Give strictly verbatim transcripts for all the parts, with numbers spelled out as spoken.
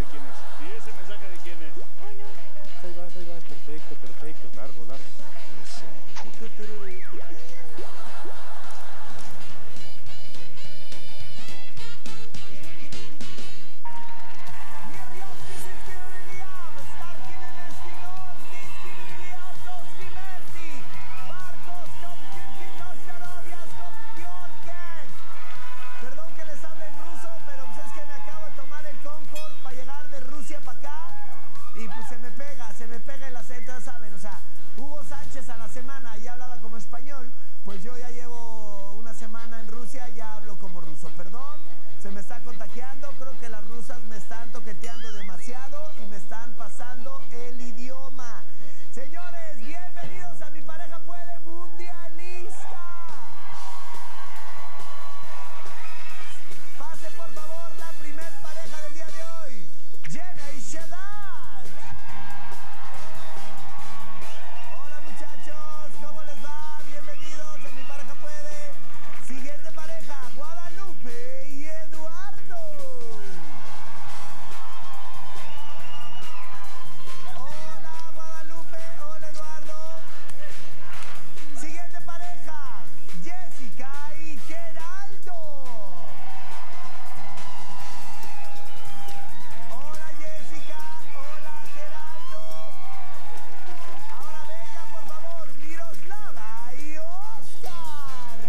quién es. ¿Y ese mensaje de quién es? Ay, no. Ahí vas, ahí vas, perfecto, perfecto, largo, largo. Eso. Perdón que les hable en ruso, pero pues es que me acabo de tomar el Concorde para llegar de Rusia para acá y pues se me pega, se me pega el acento, ya saben, o sea, Hugo Sánchez a la semana ya hablaba como español, pues yo ya llevo una semana en Rusia, ya hablo como ruso, perdón, se me está contagiando, creo que las rusas me están toqueteando demasiado y me están pasando el idioma. Señores, bienvenidos a Mi Pareja Puede Mundialista. Pase por favor la primer pareja del día de hoy, Jenna y Shaddad. Hola muchachos, ¿cómo les va? Bienvenidos a Mi Pareja Puede. Siguiente pareja, Guadalupe y Eduardo. Hola Guadalupe, hola Eduardo. Siguiente pareja, Jessica y Geraldo. Hola Jessica, hola Geraldo. Ahora venga por favor, Miroslava y Oscar.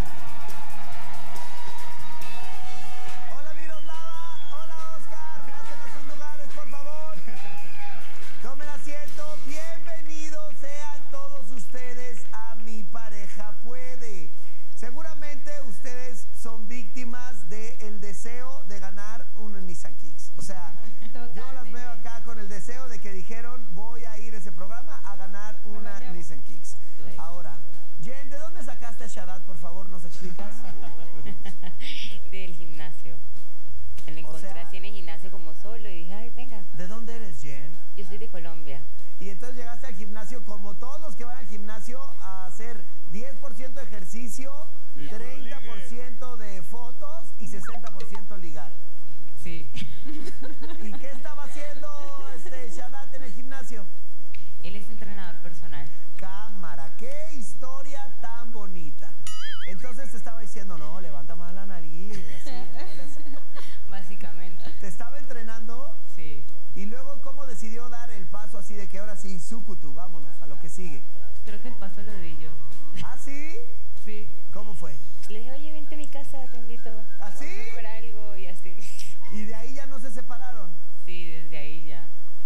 Hola Miroslava, hola Oscar, pasen a sus lugares por favor. Tomen asiento, bienvenidos sean todos ustedes a Mi Pareja Puede. Seguramente ustedes son víctimas del deseo de ganar un Nissan Kicks. O sea, yo las veo acá con el deseo de que dijeron voy a ir a ese programa a ganar una Nissan Kicks. Ahora, Jen, ¿de dónde sacaste a Shaddad? Por favor, ¿nos explicas? Del gimnasio. Me lo O encontré sea- así en el gimnasio como solo y dije, ay, venga, ¿De dónde eres, Jen? yo soy de Colombia. Y entonces llegaste al gimnasio como todos los que van al gimnasio a hacer diez por ciento de ejercicio, Y puro treinta por ciento de fotos y sesenta por ciento ligar. Sí. ¿Y qué estaba haciendo este Shaddad en el gimnasio? Él es entrenador personal. Cámara, qué historia tan bonita. Entonces te estaba diciendo, no, levanta más la nariz, así, dale así. Básicamente. Te estaba entrenando Sí. y luego cómo decidió dar el paso así de que ahora sí, Sukutu, vámonos a lo que sigue. Creo que el paso lo di yo. ¿Ah, sí? Sí. ¿Cómo fue? Le dije, oye, vente a mi casa, te invito. ¿Ah, sí? Vamos a comer algo y así. Y de ahí ya no se separaron. Sí, desde ahí ya.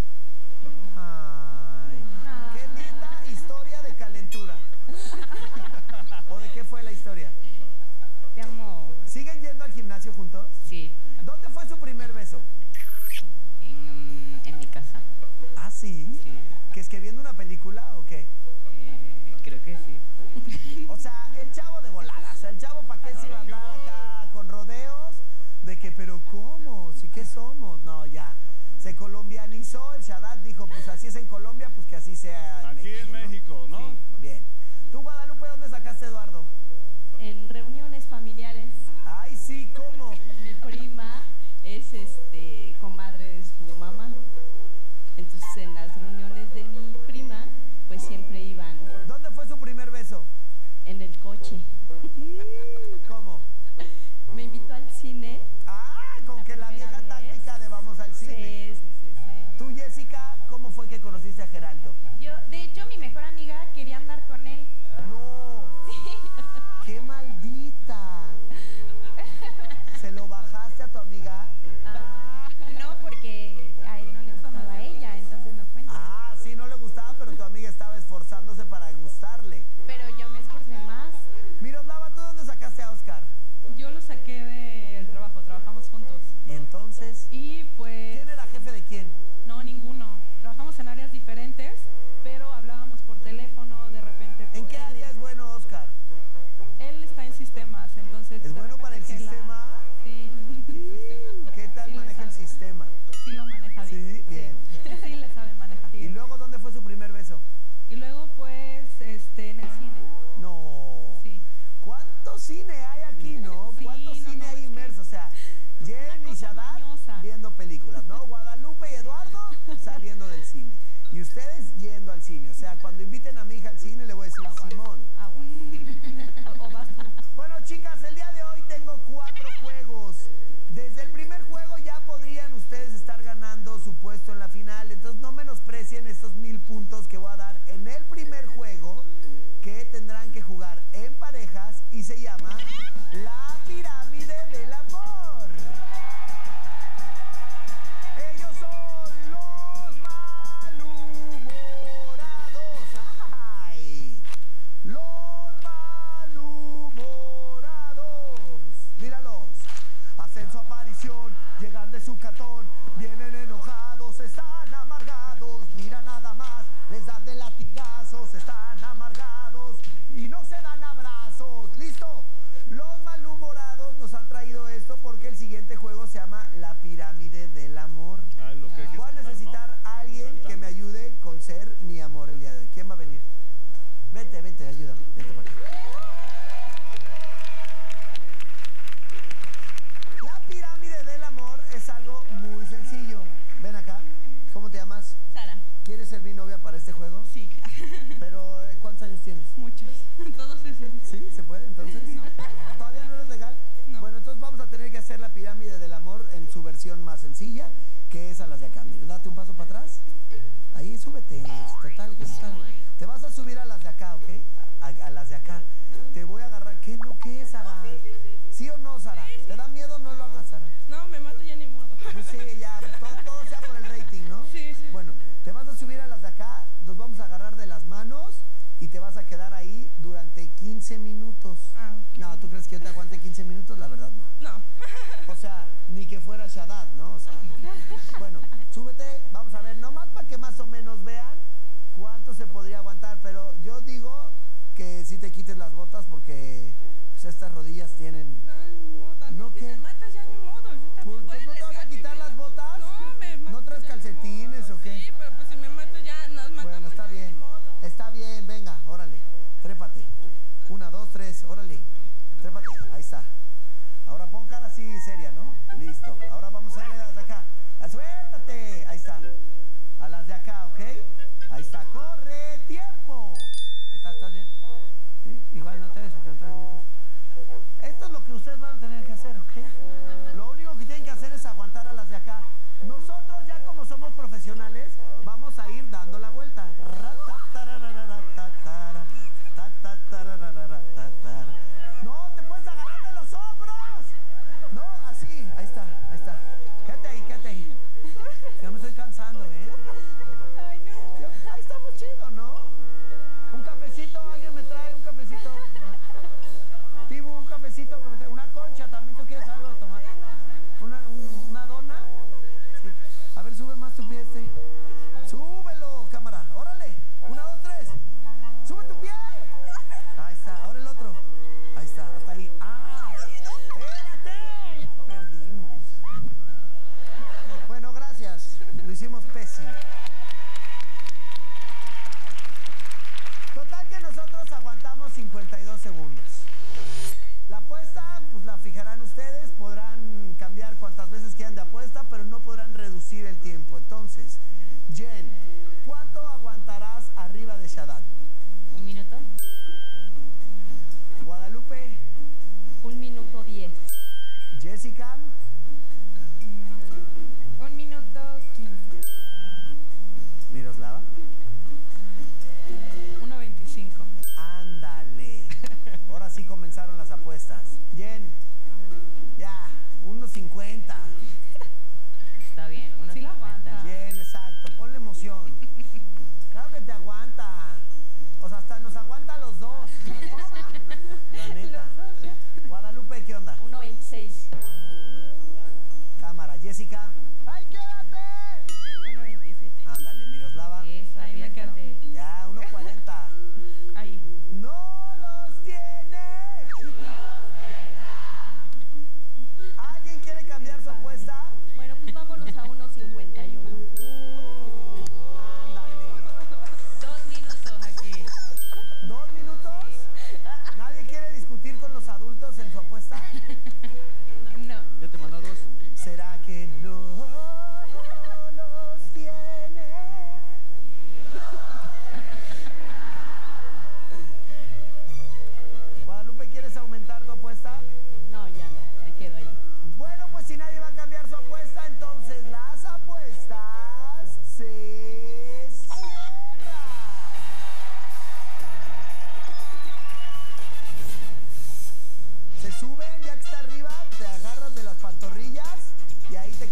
Ay, qué linda historia de calentura. ¿O de qué fue la historia? Te amo. ¿Siguen yendo al gimnasio juntos? Sí. ¿Dónde fue su primer beso? En, en mi casa. ¿Ah, sí? Sí. ¿Que es que viendo una película o qué? Eh, creo que sí. O sea, el chavo de volada. O sea, el chavo para qué se iba a andar acá con rodeos. De que, pero ¿cómo? ¿Sí qué somos? No, ya. Se colombianizó el Shaddad. Dijo, pues así es en Colombia, pues que así sea en Aquí en México, ¿no? Sí, bien. ¿Tú, Guadalupe, dónde sacaste a Eduardo? En reuniones familiares. Ay, sí, ¿cómo? Mi prima es este comadre de su mamá. Entonces en las reuniones de mi prima, pues siempre iban ¿Dónde fue su primer beso? en el coche. ¿Cómo? Me invitó al cine. Ah, con La que la primera vieja vez. táctica de vamos al cine. Sí, sí, sí, sí. Tú, Jessica, ¿cómo fue que conociste a Geraldo? Yo, de hecho, mi mejor amiga quería andar con él. No. ¡Qué maldita! ¿Se lo bajaste a tu amiga? Ah, no, porque a él no le gustaba a ella, entonces no cuenta. Ah, sí, no le gustaba, pero tu amiga estaba esforzándose para gustarle. Pero yo me esforcé más. Miroslava, ¿tú dónde sacaste a Oscar? Yo lo saqué del trabajo, trabajamos juntos. ¿Y entonces? Y pues ¿Quién era jefe de quién? no, ninguno. Trabajamos en áreas diferentes, pero hablábamos por teléfono de repente. ¿En por- qué él- área es bueno Oscar? Él está en sistemas, entonces. ¿Es de bueno para el repente que la- sistema? Sí. ¿Qué tal Sí le maneja el sabe. sistema? Sí lo maneja bien. Sí, bien. Sí le sabe manejar. ¿Y luego dónde fue su primer beso? Y luego pues este en el cine. No. Sí. ¿Cuánto cine hay aquí, no? Sí, ¿Cuánto no, cine no, hay es que inmerso? O sea, Jen y una y Shaddad viendo películas, ¿no? Guadalupe y Eduardo saliendo del cine. Y ustedes yendo al cine. O sea, cuando inviten a mi hija al cine le voy a decir, Agua. Simón. Agua. O, o vas tú. Bueno, chicas, el día de hoy tengo cuatro juegos. Desde el primer juego ya podrían ustedes estar ganando su puesto en la final. Entonces no menosprecien estos mil puntos que voy a dar en el primer juego, que tendrán que jugar en parejas y se llama La Pirámide del Amor. Ellos son los malhumorados. ¡Ay! Los malhumorados. Míralos. Hacen su aparición, llegan de su catón, vienen enojados, están amargados. Mira nada más, les dan de latigazos, están amargados y no se dan abrazos. ¿Listo? Los malhumorados nos han traído esto porque el siguiente juego se llama La Pirámide del Amor. Ah, lo que hay que Voy a saltar, necesitar ¿no? a alguien Saltando. que me ayude con ser mi amor el día de hoy. ¿Quién va a venir? Vente, vente, ayúdame. Vente para acá. La pirámide del amor es algo muy sencillo. Ven acá. ¿Cómo te llamas? Sara. ¿Quieres ser mi novia para este juego? Sí. Pero, eh, ¿cuántos años tienes? Muchos. Todos esos. ¿Sí? ¿Se puede entonces? No. ¿Todavía no eres legal? No. Bueno, entonces vamos a tener que hacer la pirámide del amor en su versión más sencilla, que es a las de acá. Mira, date un paso para atrás. Ahí, súbete. Total, ¿qué está? Te vas a subir a las de acá, ¿ok? A, a las de acá. Te voy a agarrar. ¿Qué? ¿No qué, Sara? ¿Sí o no, Sara? ¿Te da miedo? No lo hagas, Sara. No, me mato ya ni modo. Pues sí, ya, todo, todo sea por el rating, ¿no? Sí, sí. Bueno, te vas a subir a las de acá, nos vamos a agarrar de las manos y te vas a quedar ahí durante quince minutos. Ah, ok. No, ¿tú crees que yo te aguante quince minutos? La verdad no. No. O sea, ni que fuera Shaddad, ¿no? O sea, bueno, súbete, vamos a ver, nomás para que más o menos vean cuánto se podría aguantar, pero yo digo que sí te quites las botas porque pues, estas rodillas tienen... No, ni modo. También ¿No si qué? me matas ya ni modo. Yo también Pues, voy ¿no te vas a arriesgar mi quitar vida. las botas? No, me mato ¿No traes ya ni calcetines modo. o qué? Sí, pero pues si me mato ya nos matamos. Bueno, está ya ni bien, modo. está bien, venga, órale, trépate. Una, dos, tres, órale, trépate, ahí está. Ahora pon cara así seria, ¿no? Listo, ahora vamos a irle a las de acá. Ah, suéltate, ahí está. A las de acá, ¿ok? Ahí está, corre, tiempo. Ahí está, ¿estás bien? ¿Sí? Igual no te des porque no traes micrófono. Esto es lo que ustedes van a tener que hacer, ¿ok? Lo único que tienen que hacer es aguantar a las de acá. Nosotros ya como somos profesionales, vamos a ir dando la vuelta. Ratatarararatatara, tatatararatara. No, te puedes agarrar de los hombros. No, así, ahí está, ahí está. Quédate ahí, quédate ahí. Ya me estoy cansando, ¿eh? Ay, no. Yo- ahí estamos chido, ¿no? Un cafecito, alguien me trae un cafecito. Tibu, un cafecito, que me trae- una concha, también tú quieres algo de tomar. Una, un- una dona. Sí. A ver, sube más tu pie este. Súbelo, cámara. Órale. Una, dos, tres. Sube tu pie. Ahí está. Ahora el otro. Ahí está. Hasta ahí. ¡Ah! ¡Espérate! Ya perdimos. Bueno, gracias. Lo hicimos pésimo. Total que nosotros aguantamos cincuenta y dos segundos. La apuesta, pues la fijarán ustedes, podrán cambiar cuantas veces quieran de apuesta, pero no podrán reducir el tiempo. Entonces, Jen, ¿cuánto aguantarás arriba de Shaddad? ¿Un minuto? Guadalupe, Un minuto diez. Jessica, Un minuto quince. Miroslava. uno veinticinco. Ándale. Ahora sí comenzaron las apuestas. Jen, ya, uno cincuenta. Está bien, uno Sí la aguanta. Bien, exacto. Ponle emoción. Claro que te aguanta. O sea, hasta nos aguanta a los dos. La neta. Guadalupe, ¿qué onda? uno veintiséis. Cámara. Jessica. ¡Ay, quédate! uno veintisiete. Ándale, Miroslava. Eso, Ahí me quedo. arriésgate. Ya, uno cuarenta. Ahí. ¡No los tiene! ¿Alguien quiere cambiar su apuesta? Bueno, pues vámonos a uno cincuenta y uno. Ándale. Dos minutos aquí. ¿Dos minutos? ¿Nadie quiere discutir con los adultos en su apuesta? No. Ya te mandó dos. Será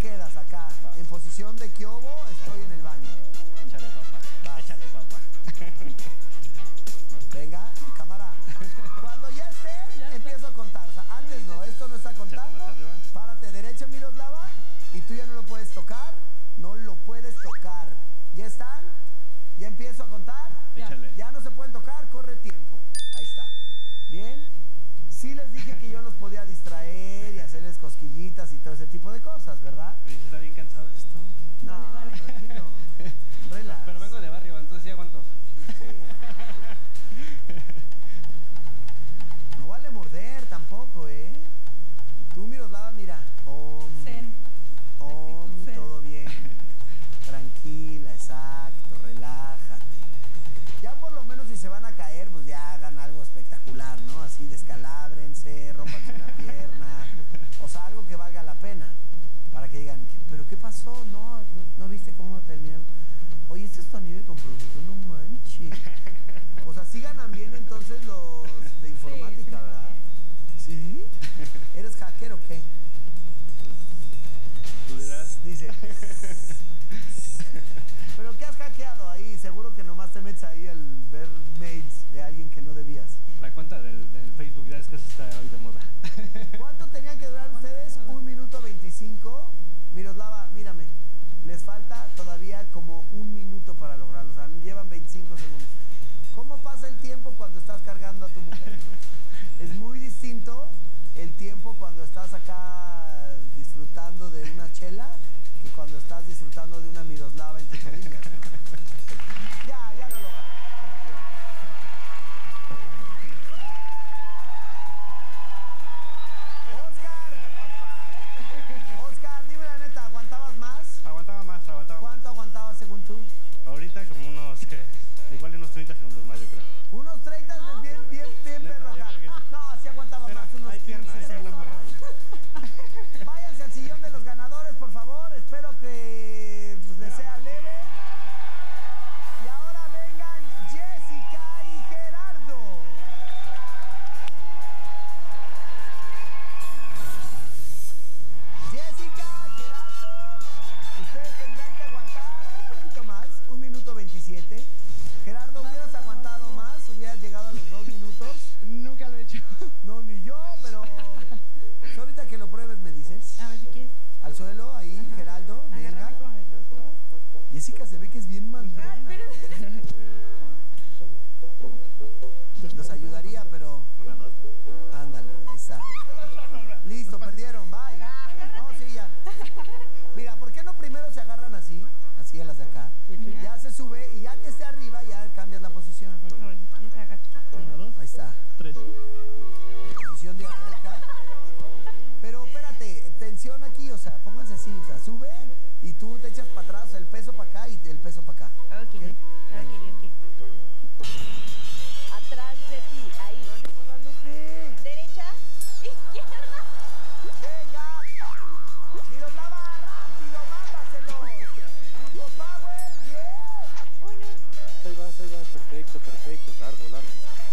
quedas acá? Va. ¿En posición de Kiobo? Estoy en el baño. Échale, papá. Vas. Échale, papá. Venga, cámara. Cuando ya esté, empiezo a contar. O sea, antes no, esto no está contando. más arriba. Párate derecho, Miroslava. Y tú ya no lo puedes tocar. No lo puedes tocar. ¿Ya están? ¿Ya empiezo a contar? Échale. Ya no se pueden tocar, corre tiempo. Ahí está. ¿Bien? Sí les dije que yo los podía distraer y hacerles cosquillitas y todo ese tipo de cosas, ¿verdad? Oye, ¿está bien cansado esto? No, tranquilo. Relax. Pero vengo de barrio, entonces ya aguanto. No vale morder tampoco, ¿eh? Tú, Miroslava, mira. Om, Zen. om, Actitud zen. todo bien. Tranquila, exacto, relájate. Ya por lo menos si se van a caer, pues ya hagan algo espectacular, ¿no? Así, descalábrense, rómpanse una pierna. O sea, algo que valga la pena. Para que digan, ¿pero qué pasó? No, no, ¿no viste cómo terminó? Oye, este es tu anillo de compromiso, no manches. O sea, sí ganan bien entonces los de informática, sí me va ¿verdad? ¿Sí? ¿Eres hacker o qué? Tú dirás. Dice. ¿Pero qué has hackeado ahí? Seguro que nomás te metes ahí al ver mails de alguien que no debías. La cuenta del, del Facebook, ya es que eso está hoy de moda. ¿Cuánto tenían que durar ustedes? Un minuto veinticinco. Miroslava, mírame. Les falta todavía como un minuto para lograrlo. O sea, llevan veinticinco segundos. ¿Cómo pasa el tiempo cuando estás cargando a tu mujer? ¿No? Es muy distinto el tiempo cuando estás acá disfrutando de una chela que cuando estás disfrutando de una Miroslava en tus rodillas, ¿no? Ya, ya lo lograron. Bien. Oscar, Oscar, dime la neta, ¿aguantabas más? Aguantaba más, aguantaba ¿Cuánto aguantabas según tú? más. Ahorita como unos, que igual unos treinta segundos más, yo creo. Unos treinta, bien, bien, bien, Neta, perro yo acá. creo que sí. No, sí aguantaba Mira, más, unos hay pierna, hay quince pierna, segundos. Váyanse al sillón de los ganadores, por favor. Espero que pues, les sea leve. Y ahora vengan Jessica y Gerardo. Jessica, Gerardo, ustedes tendrán que aguantar un poquito más, un minuto veintisiete. Gerardo, ¿hubieras aguantado más? ¿Hubieras llegado a los dos minutos? Nunca lo he hecho. No, ni yo, pero pues ahorita que lo pruebes me dices. A ver si quieres. Al suelo, ahí, Geraldo, venga. Agárrame con el otro. Jessica se ve que es bien mandona. Nos ayudaría, pero... Ándale, ahí está. Listo, perdieron, bye. No, sí, ya. Mira, ¿por qué no primero se agarran así? Así a las de acá. Ya se sube y ya que esté arriba ya cambias la posición. A ver si quieres agacha. Una, dos, Ahí está. tres. Posición diabólica. Pero espérate, tensión aquí, o sea, pónganse así, o sea, sube y tú te echas para atrás, o sea, el peso para acá y el peso para acá. Ok, ¿Ok? ok, ok. Atrás de ti, ahí. Guadalupe. Derecha, izquierda. Venga. Miroslava, rápido, mándaselo. Grupo Power, bien. Uno. Ahí vas, ahí vas. Perfecto, perfecto. Largo, largo.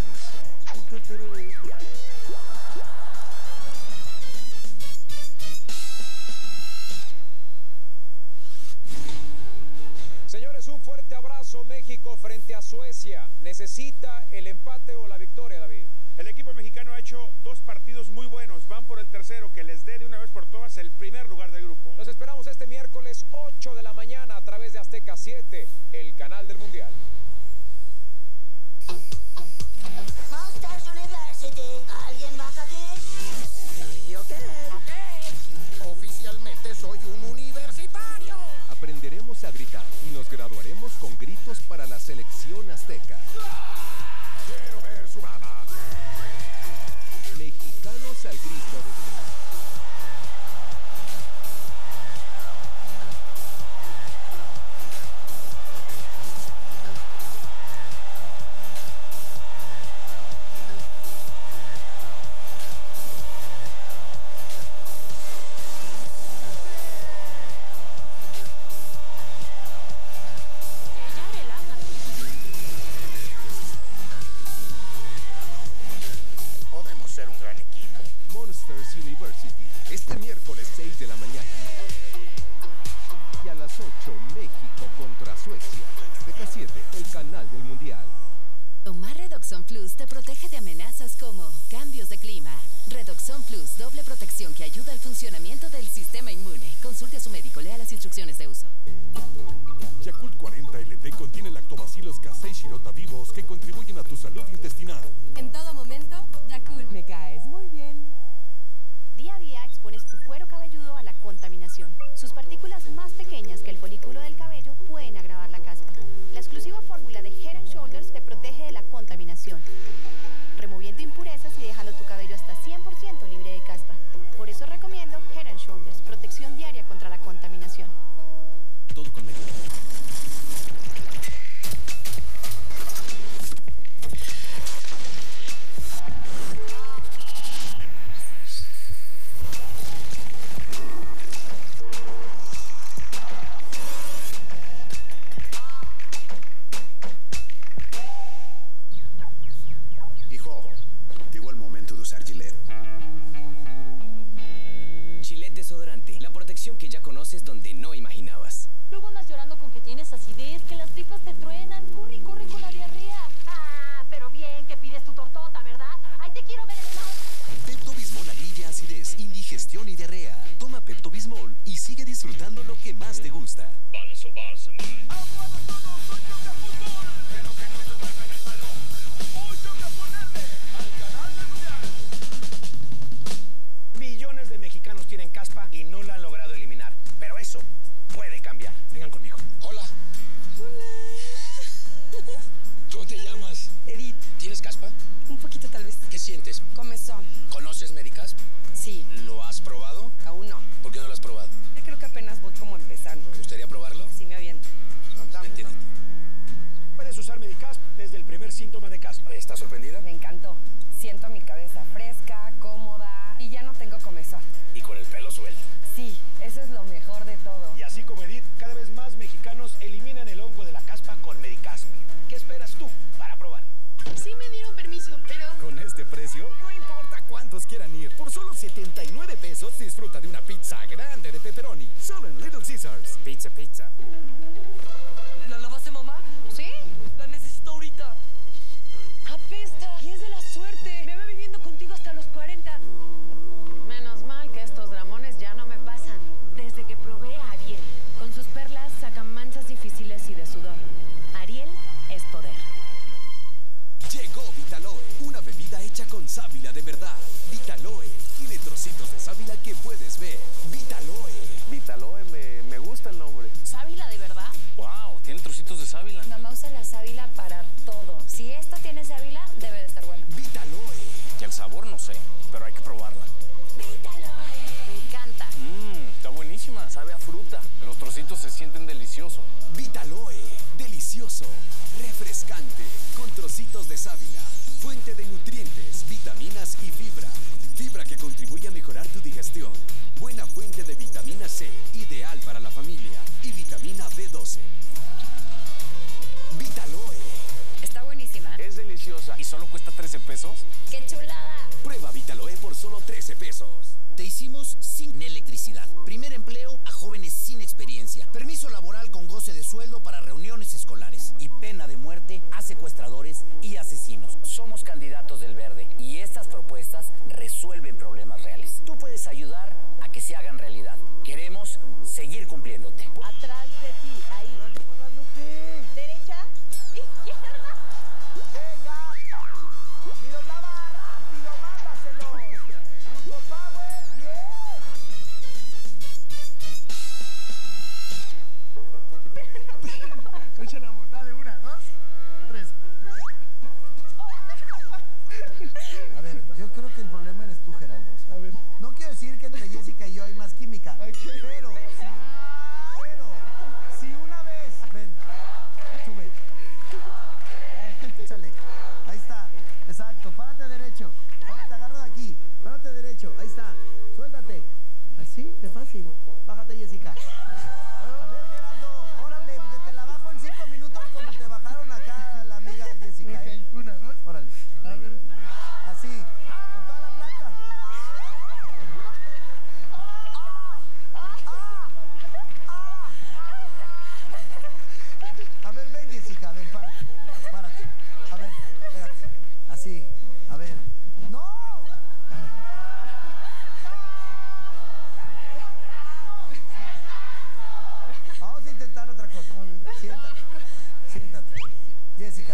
Señores, un fuerte abrazo. México frente a Suecia. Necesita el empate o la victoria, David. El equipo mexicano ha hecho dos partidos muy buenos. Van por el tercero, que les dé de una vez por todas el primer lugar del grupo. Los esperamos este miércoles ocho de la mañana a través de Azteca siete, el canal del Mundial. Monsters University. ¿Alguien más aquí? Sí, ok. Ok. Oficialmente soy un universitario. Aprenderemos a gritar y nos graduaremos con gritos para la selección azteca. Quiero ver su baba. Mexicanos al grito de vida. Ya relájate. Podemos ser un gran equipo. Monsters University, este miércoles seis de la mañana. las ocho, México contra Suecia. T K siete, el canal del Mundial. Tomar Redoxon Plus te protege de amenazas como cambios de clima. Redoxon Plus, doble protección que ayuda al funcionamiento del sistema inmune. Consulte a su médico, lea las instrucciones de uso. Yakult cuarenta L T contiene lactobacilos casei shirota vivos que contribuyen a tu salud intestinal. En todo momento, Yakult. Me caes muy bien. Día a día expones tu cuero cabelludo a la contaminación. Sus partículas más pequeñas que el folículo del cabello pueden agravar la caspa. La exclusiva fórmula de Head and Shoulders te protege de la contaminación, removiendo impurezas y dejando tu cabello hasta cien por ciento libre de caspa. Por eso recomiendo Head and Shoulders, protección diaria contra la contaminación. Todo con medida. Hijo, llegó el momento de usar Gillette. Gillette desodorante, la protección que ya conoces donde no imaginabas. Luego andas llorando con que tienes acidez, que las tripas te truenan. Corre, corre con la diarrea. Ah, pero bien que pides tu tortota, ¿verdad? Ay, te quiero ver en el mar. Pepto-Bismol alivia acidez, indigestión y diarrea. Toma Pepto-Bismol y sigue disfrutando lo que más te gusta. Millones de mexicanos tienen caspa y no la han logrado eliminar. Pero eso puede cambiar. Vengan conmigo. Hola. Hola. ¿Cómo te llamas? Edith. ¿Tienes caspa? Un poquito tal vez. ¿Qué sientes? Comezón. ¿Conoces Medicasp? Sí. ¿Lo has probado? Aún no. ¿Por qué no lo has probado? Yo creo que apenas voy como empezando. ¿Te gustaría probarlo? Sí, me aviento. Vente, Edith. Puedes usar Medicasp desde el primer síntoma de caspa. ¿Estás sorprendida? Me encantó. Siento mi cabeza fresca, cómoda y ya no tengo comezón. Y con el pelo suelto. Sí, eso es lo mejor de todo. Y así como Edith, cada vez más mexicanos eliminan el hongo de la caspa con Medicasp. ¿Qué esperas tú para probar? Sí me dieron permiso, pero... Con este precio, no importa cuántos quieran ir. Por solo setenta y nueve pesos disfruta de una pizza grande de pepperoni. Solo en Little Caesars. Pizza, pizza. ¿La lavaste, mamá? ¿Sí? La necesito ahorita. Apesta. Y es de la suerte. Me veo viviendo contigo hasta los cuarenta. Menos mal que estos dramones ya no me pasan. Desde que probé a Ariel. Con sus perlas sacan manchas difíciles y de sudor. Ariel es poder. Llegó Vitaloe, una bebida hecha con sábila de verdad. Vitaloe tiene trocitos de sábila que puedes ver. Vitaloe. Vitaloe, me, me gusta el nombre. ¿Sábila de verdad? Wow, tiene trocitos de sábila. Mamá usa la sábila para todo. Si esto tiene sábila, debe de estar bueno. Vitaloe. Y el sabor no sé, pero hay que probarla. Me encanta. Mmm, está buenísima. Sabe a fruta. Los trocitos se sienten deliciosos. Vitaloe, delicioso, refrescante, con trocitos de sábila, fuente de nutrientes, vitaminas y fibra. Fibra que contribuye a mejorar tu digestión. Buena fuente de vitamina C, ideal para la familia. Y vitamina B doce. Vitaloe. Está buenísima. Es deliciosa. ¿Y solo cuesta trece pesos? ¡Qué chulada! Prueba Vitaloe por solo trece pesos. Te hicimos sin electricidad. Primer empleo a jóvenes sin experiencia. Permiso laboral con goce de sueldo para reuniones escolares. Y pena de muerte a secuestradores y asesinos. Somos candidatos del Verde y estas propuestas resuelven problemas reales. Tú puedes ayudar a que se hagan realidad. Queremos seguir cumpliéndote. Atrás de ti, ahí. Derecha, izquierda. Venga. Miroslava, rápido, mándaselos. Fruto Power, bien. Escucha la montada de una, dos, tres. A ver, yo creo que el problema eres tú, Geraldo. A ver. No quiero decir que entre Jessica y yo hay más química, pero, pero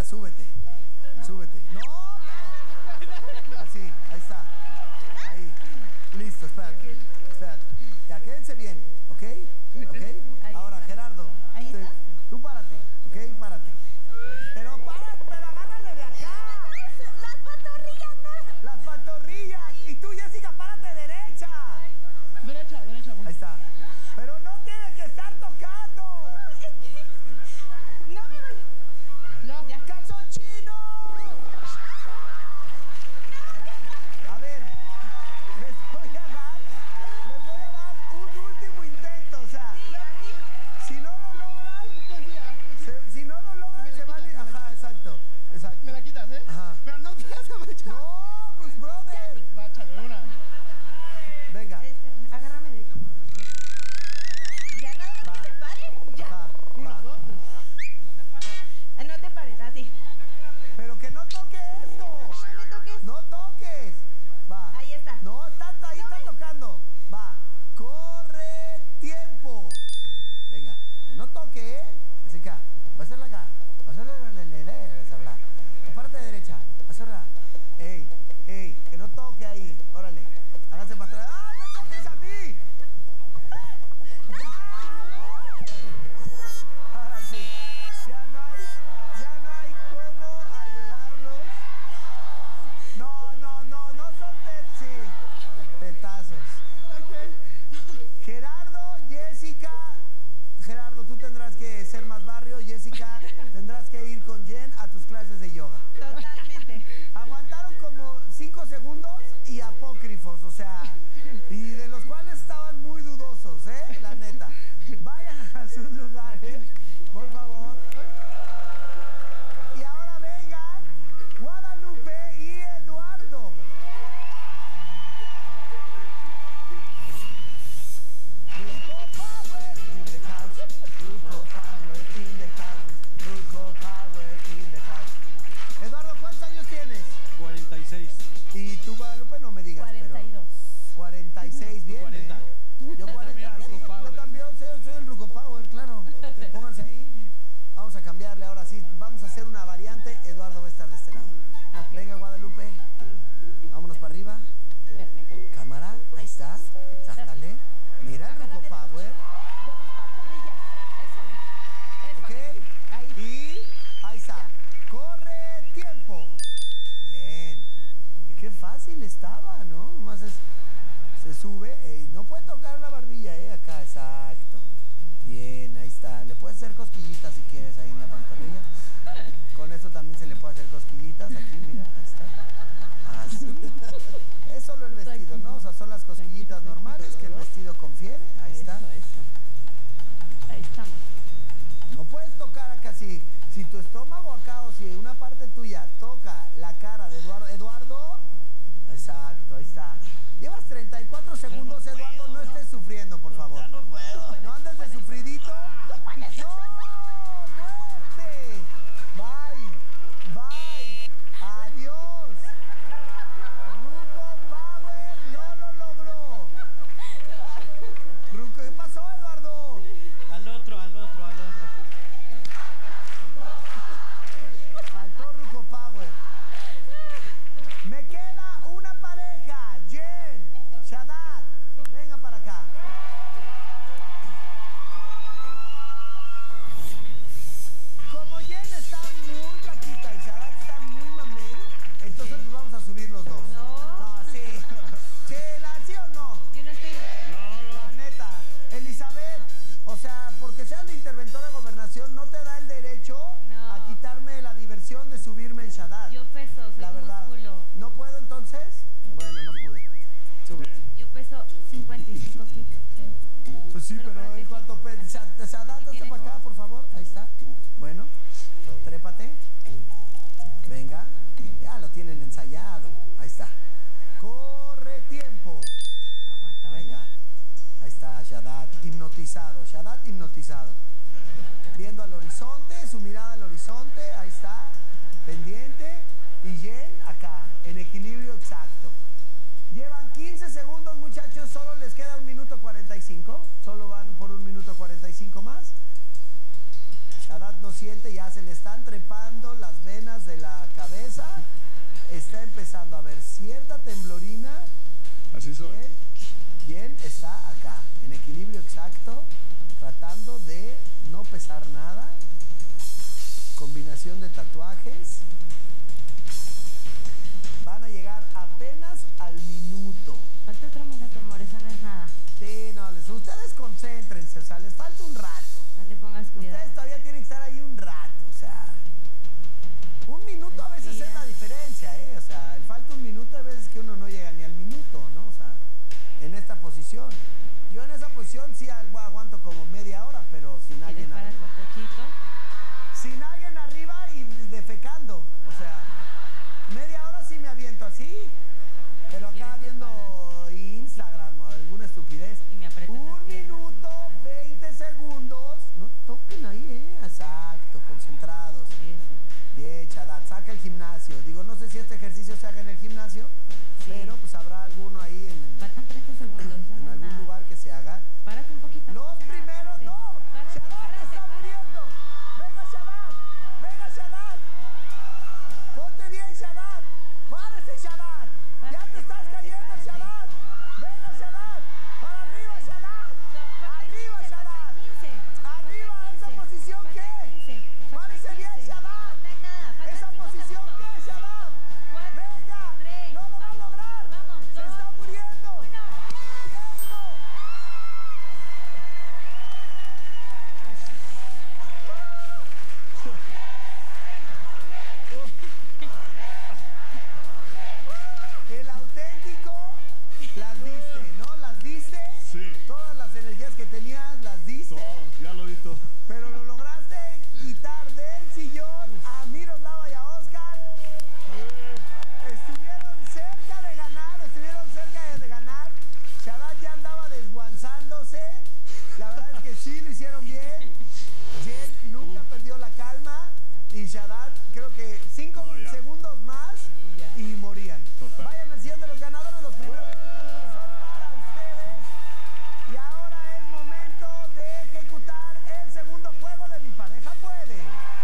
súbete. Súbete. No, no. Así, ahí está. Ahí. Listo, espérate. Espérate. Ya, quédense bien, ¿ok? ¿Ok? Ahora, Gerardo. Ahí te- está. Tú párate, ¿ok? Párate. Pero párate, pero agárrale de acá. Las pantorrillas, no. Las pantorrillas. Y tú, Jessica, párate derecha. Derecha, derecha. Ahí está. Pero no tiene que estar tocando. No me voy. ¡Ya! ¡Calzón chino! A ver, les voy a dar, les voy a dar un último intento, o sea, si no lo logran, se- si no lo logran, se van a... Ajá, exacto, exacto. Me la quitas, ¿eh? Ajá. Pero no te vas a manchar. No, pues, brother. Va, échale una. Venga. Este, agárrame de aquí. Ya nada más Va. que se paren. Ya. Va, va. Ah, no te pares, así. Pero que no toque esto. No me toques. No toques. Va. Ahí está. No, está, ahí está tocando. Va. Corre tiempo. Venga. Que no toque, ¿eh? Así que, va a hacerla acá. Va a hacerla, le, le, le, le, hacerla. Párate de derecha. Va a hacerla. Ey, ey, que no toque ahí. Órale. Hágase para atrás. ¡Ah, me toques a mí! Ahora sí. Ya no hay, ya no hay cómo ayudarlos. No, no, no, no son tet, sí. Tetazos. Gerardo, Jessica. Gerardo, tú tendrás que ser más barrio. Jessica, tendrás que ir con Jen a tus clases de yoga. Totalmente. Aguantaron como cinco segundos y apócrifos, o sea, y de los cuales estaban muy dudosos, ¿eh? La neta. Vayan a sus lugares, por favor. Y ahora vengan Guadalupe y Eduardo. Ruco Power in the house. Ruco Power in the house. Ruco Power in the house. Eduardo, ¿cuántos años tienes? cuarenta y seis. Y tú, Guadalupe, no me digas, cuarenta y dos. pero... cuarenta y seis, bien, cuarenta. ¿eh? Yo cuarenta, también, sí, Ruco yo Power. también soy, soy el Ruco Power, claro. Pónganse ahí. Vamos a cambiarle ahora sí. Vamos a hacer una variante. Eduardo va a estar de este lado. Ok. Venga, Guadalupe. Vámonos para arriba. Espérame. Cámara, ahí está. Sándale. Mira el Ruco Power. De las pantorrillas. Eso. Eso. Ok. Ahí. Y ahí está. Corre tiempo. Bien. Y qué fácil estaba, ¿no? Nomás es, se sube. eh, no puede tocar la barbilla, ¿eh? Acá, exacto. Bien, ahí está. Le puedes hacer cosquillitas si quieres ahí en la pantorrilla. Con eso también se le puede hacer cosquillitas. Aquí, mira, ahí está. Así. Es solo el vestido, ¿no? O sea, son las cosquillitas normales que el vestido confiere. Ahí está. Eso, eso. Ahí estamos. No puedes tocar acá si, si tu estómago acá o si una parte tuya toca la cara de Eduardo. Eduardo, exacto, ahí está. Llevas treinta y cuatro segundos, Eduardo, no estés sufriendo, por favor. Ya no puedo. No andes de sufridito. ¡No! ¡Muerte! Bye, bye, adiós. Ruco Power no lo logró. Ruco, ¿qué pasó, Eduardo? Al otro, al otro, al otro. Faltó Ruco Power. Me queda una pareja. Jen, Shadat, venga para acá. Como Jen está muy flaquita y Shadat está muy mamey, entonces nos vamos a subir los dos. No. No, sí. Chela, ¿sí o no? Yo no estoy. La neta. Elizabeth, o sea, porque seas la interventora de gobernación, no te da el derecho No. a quitarme la diversión de subirme en Shadat. Yo peso, soy La verdad. músculo. ¿No puedo entonces? Bueno, no pude. Súbete. Yo peso cincuenta y cinco kilos. Pues sí, Pero pero, para en ti- cuanto... pe- Sa- Shadat, hazte tienes. para acá, por favor. Ahí está. Bueno, trépate. Venga. Ya lo tienen ensayado. Ahí está. Corre tiempo. Aguanta, ¿vale? Venga. Ahí está Shadat, hipnotizado. Shadat hipnotizado. Viendo al horizonte, su mirada al horizonte. Ahí está. Pendiente. Y Jen acá, en equilibrio exacto. Llevan quince segundos, muchachos. Solo les queda un minuto cuarenta y cinco. Solo van por un minuto cuarenta y cinco más. Shadat no cuánto siente, ya se le están trepando las venas de la cabeza. Está empezando a ver cierta temblorina. Así soy. Bien, bien, está acá, en equilibrio exacto, tratando de no pesar nada. Combinación de tatuajes. Van a llegar apenas al minuto. Falta otro minuto, amor, eso no es nada. Sí, no, les, ustedes concéntrense, o sea, les falta un rato. No le pongas cuidado. Ustedes todavía tienen que estar ahí un rato, o sea. Un minuto a veces es la diferencia, ¿eh? O sea, falta un minuto, hay veces que uno no llega ni al minuto, ¿no? O sea, en esta posición. Yo en esa posición sí aguanto como media hora, pero sin alguien arriba. Poquito. Sin alguien arriba y defecando, o sea, media hora sí me aviento así, pero acá viendo Instagram o alguna estupidez. Un minuto, veinte segundos. No toquen ahí, ¿eh? Exacto, concentrados. Bien, Shaddad, saca el gimnasio. Digo, no sé si este ejercicio se haga en el gimnasio, sí, pero pues habrá alguno ahí en, el, faltan treinta segundos, no en algún nada. lugar que se haga. Párate un poquito. Los no primeros, nada, no. Párate, Shaddad párate, te está párate. muriendo. Venga, Shaddad. Venga, Shaddad. Ponte bien, Shaddad. Párese, Shaddad. Ya te estás párate, cayendo, párate. Shaddad. Venga, Shaddad. Para arriba, Shaddad. Arriba, Shaddad. Arriba, esa posición que. Párese bien, Shaddad. Esa posición que, Shaddad. Venga. No lo va a lograr. Se está muriendo. Tiempo. El auténtico las diste, ¿no? Las diste. Sí. Todas las energías que tenías las diste. Todo, ya lo di todo. Pero lo lograste quitar del sillón a Miroslava y a Oscar. Estuvieron cerca de ganar, estuvieron cerca de ganar. Shaddad ya andaba desguanzándose. La verdad es que sí lo hicieron bien. Jen nunca perdió la calma. Y Shaddad, creo que cinco No, segundos más y morían. Total. Vayan al sillón de los ganadores, los primeros son para ustedes. Y ahora es momento de ejecutar el segundo juego de Mi Pareja Puede.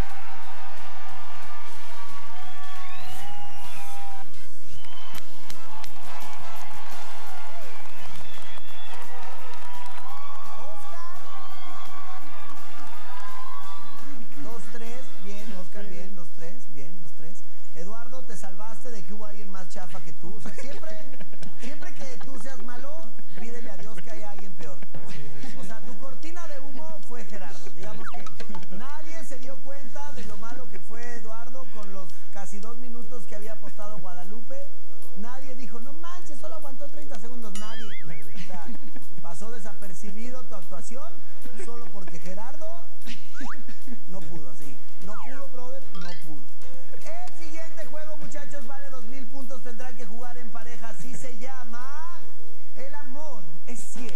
Dos, tres, bien, Oscar, bien, dos, tres, bien, dos, tres. Eduardo, te salvaste de que hubo alguien más chafa que tú. O sea, siempre, siempre que tú seas malo, pídele a Dios que haya alguien peor. O sea, tu cortina de humo fue Gerardo. Digamos que nadie se dio cuenta de lo malo que fue Eduardo con los casi dos minutos que había apostado Guadalupe. Nadie dijo, no manches, solo aguantó treinta segundos. Nadie. O sea, pasó desapercibido tu actuación solo porque Gerardo no pudo así. No pudo, brother, no pudo. El siguiente juego, muchachos, vale dos mil puntos. Tendrán que jugar en pareja. Así se llama El amor es ciego.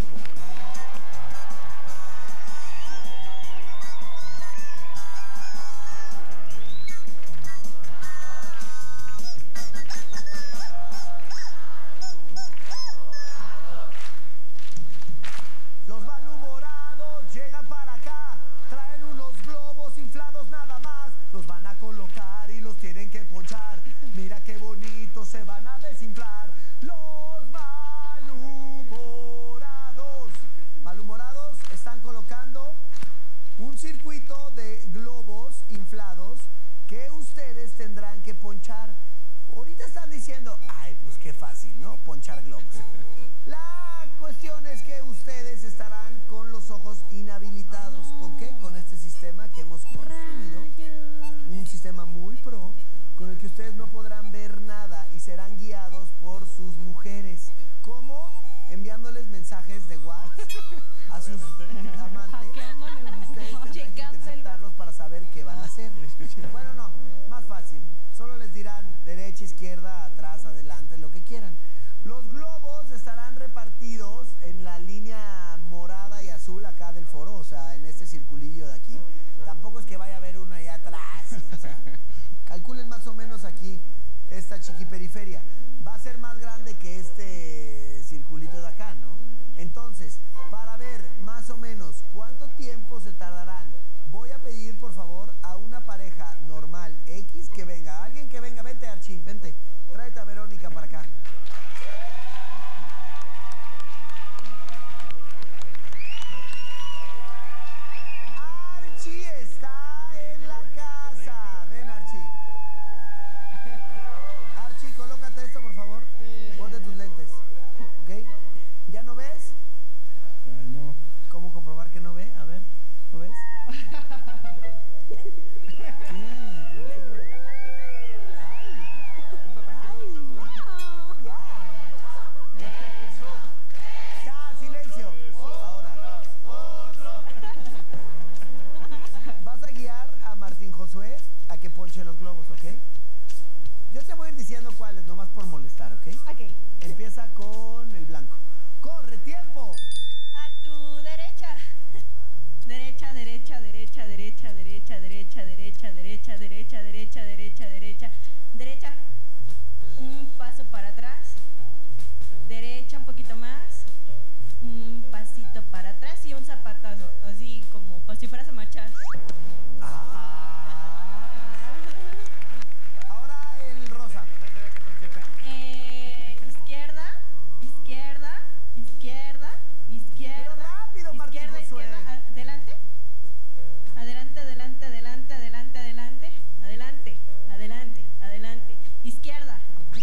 Los malhumorados llegan para acá, traen unos globos inflados nada más, los van a colocar y los tienen que ponchar. Mira qué bonito se van a desinflar. Los malhumorados. Malhumorados están colocando un circuito de globos inflados que ustedes tendrán que ponchar. Ahorita están diciendo, ay, pues qué fácil, ¿no? Ponchar globos. La cuestión es que ustedes estarán con los ojos inhabilitados. ¿Con qué? Con este sistema que hemos construido. Un sistema muy pro, con el que ustedes no podrán ver nada y serán guiados por sus mujeres. ¿Cómo? Enviándoles mensajes de WhatsApp a sus amantes. Ustedes tendrán que interceptarlos para saber qué van a hacer. Bueno, no, más fácil. Solo les dirán derecha, izquierda, atrás, adelante, lo que quieran. Los globos estarán repartidos en la línea morada y azul acá del foro, o sea, en este circulillo de aquí. Tampoco es que vaya a haber uno allá atrás, o sea, calculen más o menos aquí esta chiquiperiferia. Va a ser más grande que este circulito de acá, ¿no? Entonces, para ver más o menos cuánto tiempo se tardarán, voy a pedir por favor ¿Lo ves? Ya, silencio. Ahora. Vas a guiar a Martín Josué a que ponche los globos, ¿ok? Yo te voy a ir diciendo cuáles, nomás por molestar, ¿ok? Ok. Empieza con el blanco. ¡Corre, tiempo! A tu derecha. Derecha, derecha, derecha, derecha, derecha, derecha, derecha, derecha, derecha, derecha, derecha, derecha, derecha. Un paso para atrás. Derecha un poquito más. Un pasito para atrás y un zapatazo. Así como si fueras a marchar. Ahora el rosa. Eh, izquierda, izquierda, izquierda, izquierda. Pero rápido, Martín izquierda, Josué. izquierda, adelante. Adelante, adelante, adelante, adelante, adelante, adelante, adelante, adelante. Izquierda.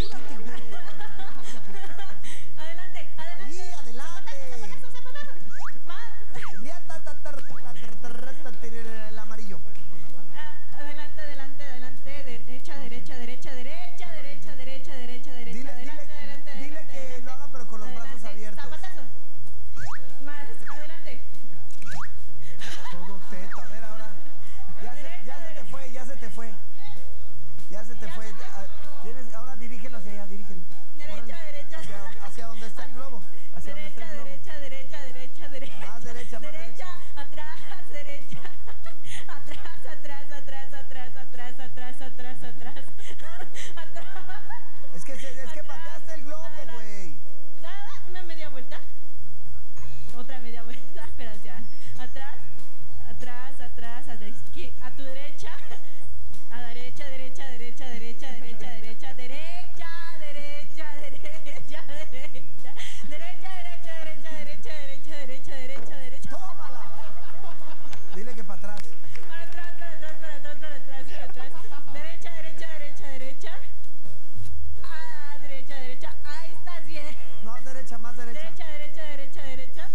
Adelante, adelante. Ahí, adelante. Zapatazo, zapatazo, zapatazo. Más. Riata, ta, tar, ta, tar, tar, ta, tir, el amarillo. Ah, adelante, adelante, adelante, derecha, derecha, derecha, derecha, derecha, derecha, derecha, derecha, Dile, adelante, dile, adelante, dile adelante, que adelante. lo haga pero con los brazos Adelante, abiertos. zapatazo. Más, adelante. Todo teto. A ver, ahora. Ya se, ya se te fue, ya se te fue. Ya se te fue. Ah, tienes- ahora dirígelo hacia allá, dirígelo. Derecha, Órale. derecha. Hacia, hacia donde está el globo. Hacia donde está Derecha, el globo. derecha, derecha, derecha, derecha. Más derecha, más Derecha, atrás, derecha. Atrás, atrás, atrás, atrás, atrás, atrás, atrás, atrás. Atrás. Es que, se- es que pateaste el globo, güey. Nada, una media vuelta. Otra media vuelta, pero hacia atrás, atrás, atrás, a, la izquier- a tu derecha, a la derecha, derecha, derecha, derecha, derecha, derecha, derecha, derecha, derecha, derecha, derecha, derecha, derecha, derecha, derecha, derecha, derecha, derecha. ¡Tómala! Dile que para atrás. Para atrás, para atrás, para atrás, para atrás, para atrás. Derecha, derecha, derecha, derecha. Ah, derecha, derecha. Ahí estás bien. Más derecha, más derecha. Derecha, derecha, derecha, derecha.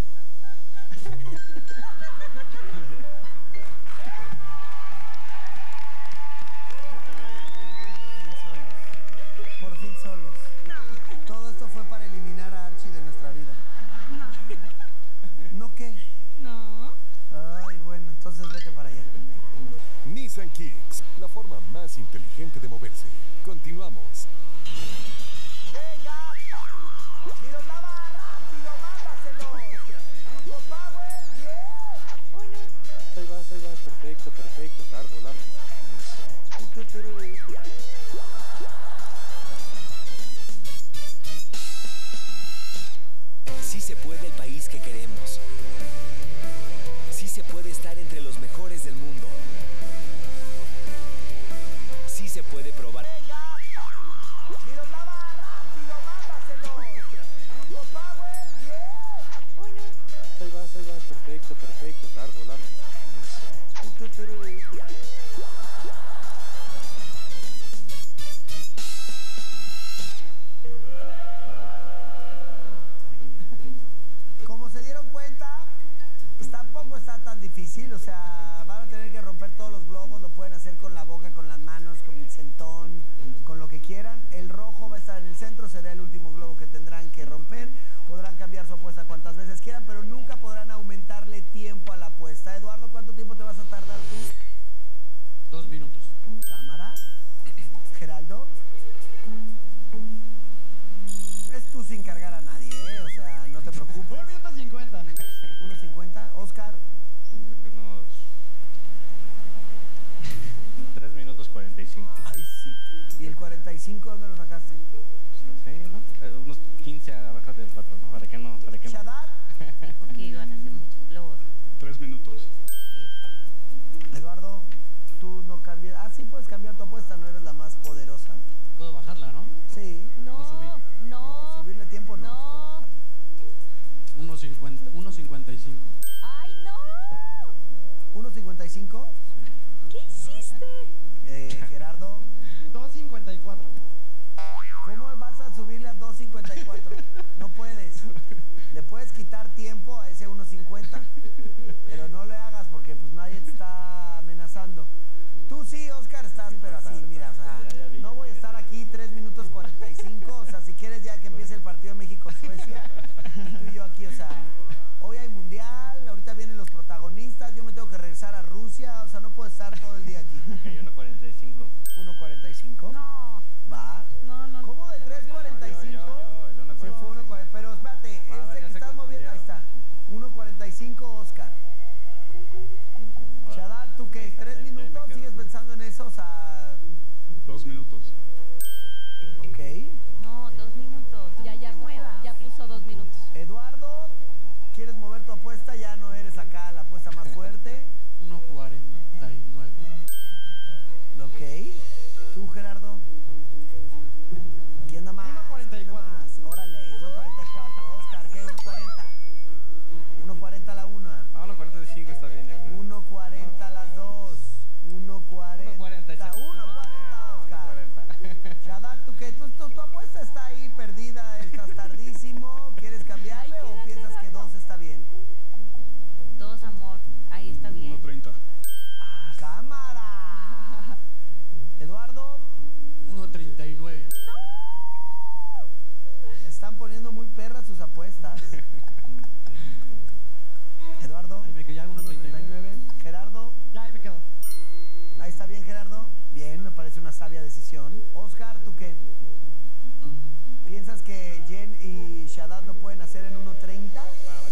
Por fin solos. No. Todo esto fue para eliminar a Archie de nuestra vida. ¿No qué? No. Ay, bueno, entonces vete para allá. Nissan Kicks, la forma más inteligente de moverse. Continuamos. ¡Venga! ¡Miroslava, rápido, mándaselo! ¡Turbo Power, bien! Ahí vas, ahí vas, perfecto, perfecto, largo, largo. Eso. Sí se puede el país que queremos. Sí se puede estar entre los mejores del mundo. Sí se puede probar. ¡Miroslava, rápido, mándaselo! ¡Turbo Power, bien! Ahí vas, ahí vas, perfecto, perfecto, largo, largo. Eso. Como se dieron cuenta, tampoco está tan difícil, o sea, van a tener que romper todos los globos, lo pueden hacer con la boca, con las manos, con el centón, con lo que quieran. El rojo va a estar en el centro, será el último globo que tendrán que romper. Podrán cambiar su apuesta cuantas veces quieran, pero nunca podrán aumentarle tiempo a la apuesta. Eduardo, ¿cuánto tiempo te vas a tardar tú? Dos minutos. Cámara. Geraldo. Es tú sin cargar a nadie, ¿eh? O sea, no te preocupes. Un minuto cincuenta. uno cincuenta. Oscar. Creo que unos tres minutos cuarenta y cinco. Ay, sí. ¿Y el cuarenta y cinco dónde lo sacaste? Sí, ¿no? Eh, unos quince abajo del cuatro, ¿no? ¿Para qué no? ¿Para qué no? Shaddad. Porque van a ser muchos globos. Tres minutos. Eduardo, tú no cambias. Ah, sí, puedes cambiar tu apuesta, no eres la más poderosa. Puedo bajarla, ¿no? Sí. No, No subí. no. No, subirle tiempo no, No. solo bajar. uno cincuenta, uno cincuenta y cinco. ¡Ay, no! uno cincuenta y cinco. ¿Qué hiciste? Eh, Gerardo. dos cincuenta y cuatro. ¿Cómo vas a subirle a dos cincuenta y cuatro? No puedes. Le puedes quitar tiempo a ese uno cincuenta. Pero no le hagas porque pues regresar a Rusia, o sea, no puedo estar todo el día aquí. Ok, uno cuarenta y cinco. uno cuarenta y cinco. No. ¿Va? No, no. ¿Cómo de tres cuarenta y cinco? Yo, yo, yo, el uno Se fue uno cuarenta. Pero espérate, Ah, este ya que se estás moviendo, ahí está. uno cuarenta y cinco, Oscar. Shaddad, ¿tú qué? ¿Tres ahí- ahí me minutos? quedo. ¿Sigues pensando en eso? O sea, Dos minutos. ok. No, dos minutos. Ya, ya, puso, ya puso dos minutos. Eduardo, ¿quieres mover tu apuesta? Ya no eres acá la apuesta más fuerte. uno cuarenta y nueve. Ok. ¿Tú, Gerardo? ¿Quién da más? uno cuarenta y cuatro. ¿Quién da más? Órale, uno cuarenta y cuatro. Oscar, ¿qué? uno cuarenta. uno cuarenta la una. Ah, uno cuarenta y cinco está bien. uno cuarenta las dos. uno cuarenta. uno cuarenta, uno cuarenta, Oscar. Shaddad, ¿tú qué? ¿Tu, tu, tu apuesta está ahí perdida, estás tardísimo. ¿Quieres cambiarle o piensas que dos está bien? Dos, amor. Ahí está bien. uno treinta. ¡Ah, cámara! Eduardo. uno treinta y nueve. Están poniendo muy perras sus apuestas. Eduardo. Ahí me quedé, ya uno treinta y nueve. Gerardo. Ya, ahí me quedo. Ahí está bien, Gerardo. Bien, me parece una sabia decisión. Oscar, ¿tú qué? ¿Piensas que Jen y Shaddad lo pueden hacer en uno treinta?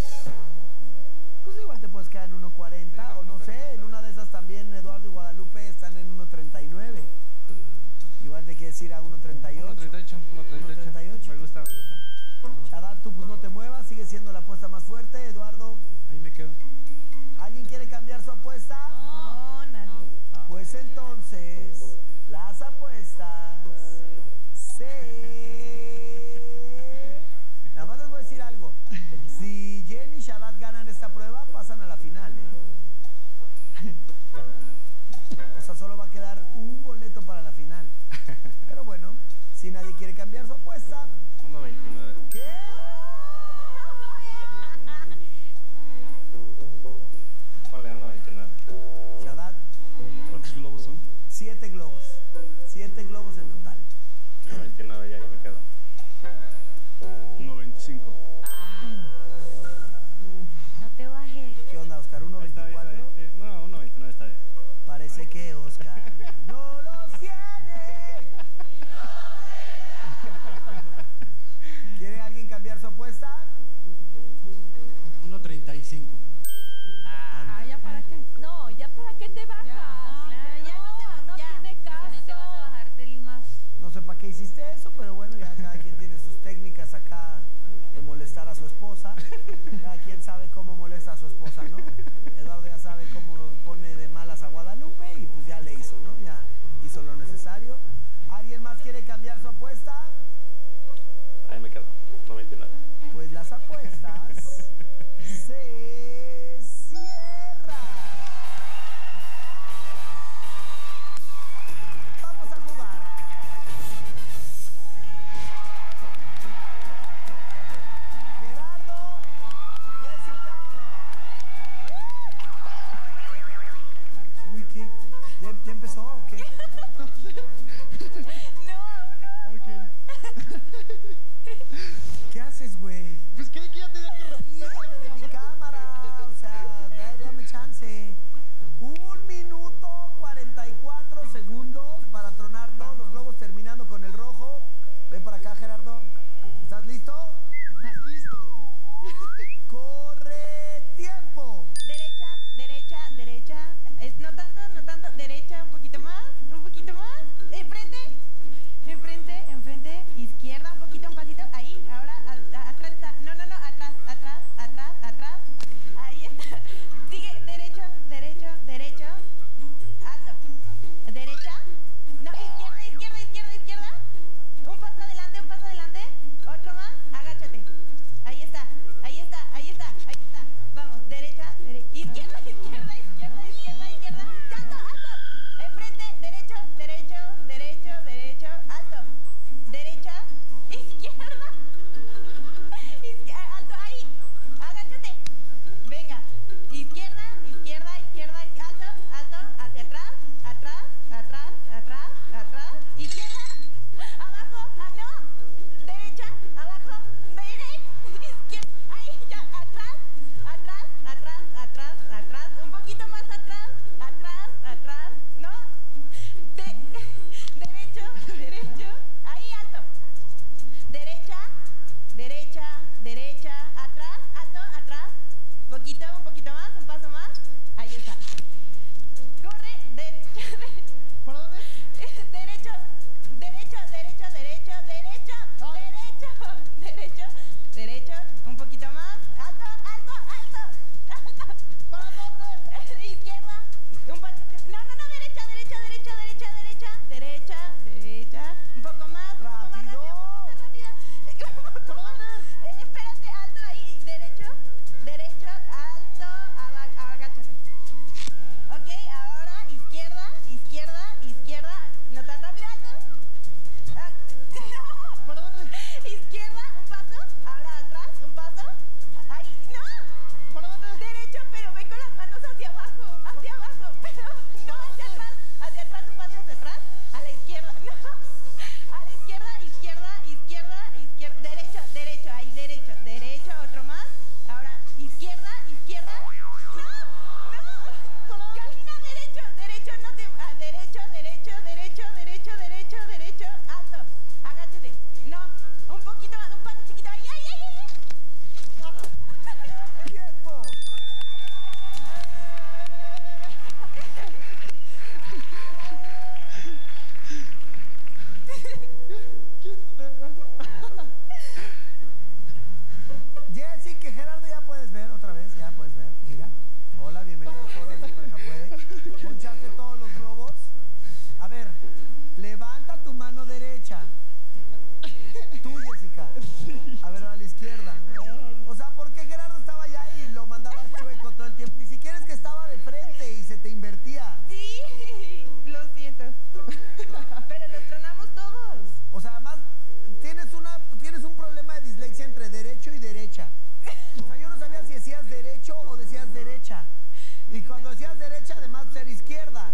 Pues igual te puedes quedar en uno cuarenta o no sé, en una de esas también Eduardo y Guadalupe están en uno treinta y nueve. Igual te quieres ir a uno treinta y ocho. uno treinta y ocho. uno treinta y ocho. Me gusta, me gusta. Shaddad, tú pues no te muevas, sigue siendo la apuesta más fuerte. Eduardo. Ahí me quedo. ¿Alguien quiere cambiar su apuesta? No, nadie. Pues entonces, las apuestas se... Nada más les voy a decir algo. Si Jen y Shaddad ganan esta prueba, pasan a la final, ¿eh? O sea, solo va a quedar un boleto para la final. Pero bueno, si nadie quiere cambiar su apuesta... uno veintinueve. ¿Qué? Ponle uno veintinueve. Shaddad, ¿Cuántos globos son? siete globos. Siete globos en total. uno veintinueve, ya ahí me quedo. uno veinticinco. No te bajes. ¿Qué onda, Oscar? ¿uno Ahí está bien, está veinticuatro? bien. Eh, No, uno veintinueve está bien. Parece que Oscar no los tiene. ¿Quiere alguien cambiar su apuesta? uno treinta y cinco. Ah, ¿ya para qué? No, ¿ya para qué te bajas? Claro, ya no te va- no ya, tiene caso. ya no te vas a bajar del más. No sé para qué hiciste eso, pero bueno, ya cada quien tiene sus técnicas acá de molestar a su esposa. Cada quien sabe cómo molesta a su esposa, ¿no? Eduardo ya sabe cómo pone de malas a Guadalupe y pues ya le hizo, ¿no? Ya hizo lo necesario. ¿Alguien más quiere cambiar su apuesta? Ahí me quedo. uno veintinueve. Pues las apuestas se cierran. Vamos a jugar. Gerardo, Jessica. Uy, ¿qué? ¿Ya, ya empezó o qué? ¿Qué haces, güey? Pues creí que ya tenía que Quítate de mi cámara, o sea, da- dame chance. Un minuto cuarenta y cuatro segundos para tronar todos los globos terminando con el rojo. Ven para acá, Gerardo. ¿Estás listo? listo. Corre tiempo. Derecha, derecha, derecha. Es, no tanto, no tanto. Derecha, un poquito más, un poquito más. Enfrente, enfrente, enfrente. Izquierda, un poquito, un pasito. Ahí, ahora a- a- atrás está. No, no, no, atrás, atrás, atrás, atrás. izquierda. O sea, ¿por qué Gerardo estaba ya ahí y lo mandabas chueco todo el tiempo? Ni siquiera es que estaba de frente y se te invertía. Sí, lo siento. Pero lo tronamos todos. O sea, además, tienes, una, tienes un problema de dislexia entre derecho y derecha. O sea, yo no sabía si decías derecho o decías derecha. Y cuando decías derecha, además, pues era izquierda.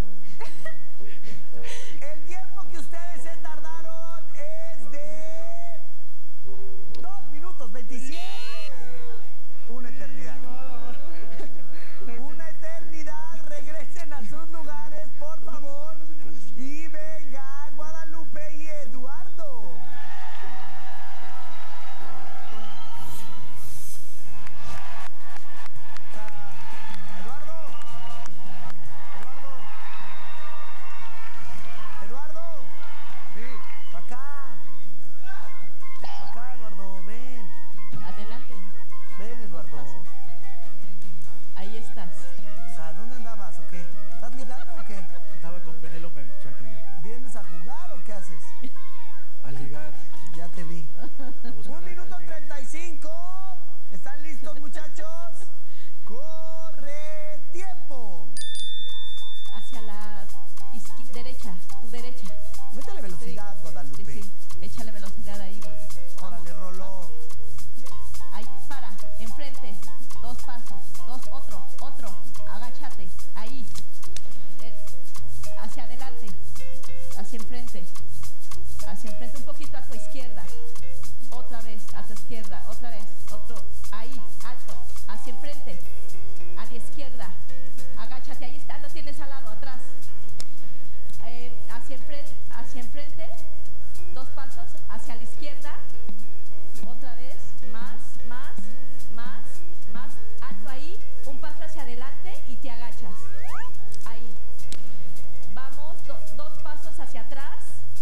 El tiempo que ustedes se tardaron es de dos minutos veintisiete. Una eternidad. Una eternidad. Regresen a sus lugares, por favor. Y venga Guadalupe y Eduardo. Eduardo. Sí. Acá. Acá, Eduardo, ven. Adelante. Ven, Eduardo. Ahí estás. O sea, ¿dónde andabas o qué? ¿Estás ligando o qué? Estaba con Penélope Chaca ya. ¿Vienes a jugar o qué haces? A ligar. Ya te vi. Un minuto treinta y cinco. ¿Están listos, muchachos? ¡Corre tiempo! Hacia la izqui- derecha, tu derecha. Métele velocidad, Guadalupe. Sí, sí. Échale velocidad ahí, Guadalupe. Órale, roló. Ahí, para, enfrente. Dos pasos, dos, otro, otro. Agáchate, ahí. Eh, hacia adelante, hacia enfrente. Hacia enfrente, un poquito a tu izquierda. Otra vez, a tu izquierda, otra vez, otro. Ahí, alto, hacia enfrente. A la izquierda. Agáchate, ahí está, lo tienes al lado, atrás. Eh, hacia enfrente, hacia enfrente. Dos pasos, hacia la izquierda. Otra vez, más, más, más, más. Alto ahí, un paso hacia adelante y te agachas. Ahí. Vamos, do- dos pasos hacia atrás.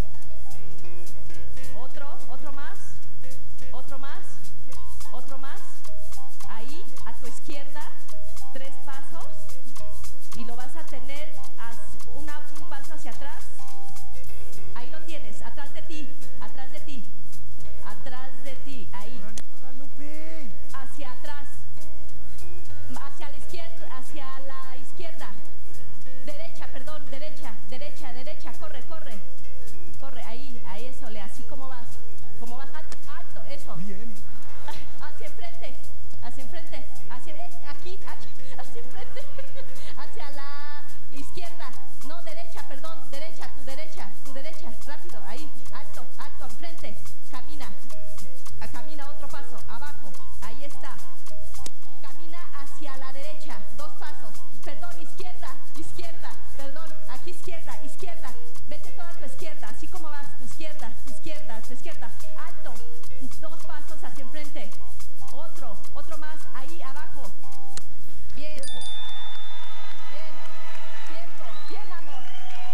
Otro, otro más. Otro más. Otro más. Ahí, a tu izquierda. Tres pasos. Y lo vas a tener hacia- una, un paso hacia atrás. Ahí lo tienes, atrás de ti, atrás de ti. Atrás de ti, ahí. Hacia atrás. Hacia la izquierda, hacia la izquierda. Derecha, perdón, derecha, derecha, derecha, corre, corre. Corre, ahí, ahí eso, le, así como vas. Como vas, alto, alto, eso. Bien. Hacia enfrente, hacia enfrente, hacia, eh, aquí, aquí, hacia enfrente. Hacia la izquierda, no, derecha, perdón, derecha, tu derecha, tu derecha, rápido, ahí, alto, alto, enfrente. Camina, Ah, camina otro paso, abajo, ahí está. Camina hacia la derecha, dos pasos, perdón, izquierda, izquierda, perdón, aquí izquierda, izquierda, vete toda tu izquierda, así como vas, tu izquierda, tu izquierda, tu izquierda, alto, dos pasos hacia enfrente, otro, otro más, ahí abajo, bien, bien, tiempo, bien amor,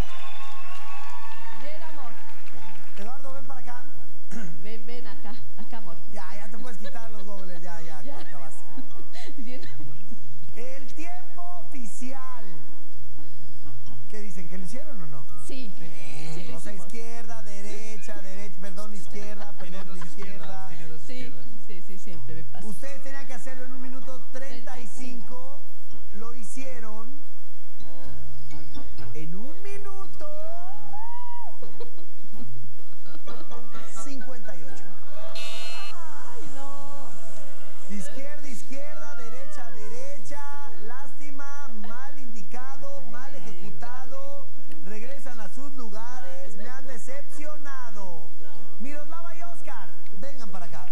bien amor, Eduardo, ven para acá. ven, ven acá, acá amor. Ya, ya te puedes quitar los gobles, ya, ya, Ya. acabas. Bien. El tiempo oficial. ¿Qué dicen? ¿Que lo hicieron o no? Sí. Sí, lo O sea, hicimos. izquierda, derecha, derecha, perdón, izquierda, perdón, izquierda. Sí, sí, sí, siempre me pasa. Ustedes tenían que hacerlo en un minuto treinta y cinco. Lo hicieron en un minuto cincuenta y ocho. Ay, no. Izquierda, izquierda, derecha, derecha. Lástima, mal indicado, mal ejecutado. Regresan a sus lugares. Me han decepcionado. Miroslava y Oscar, vengan para acá.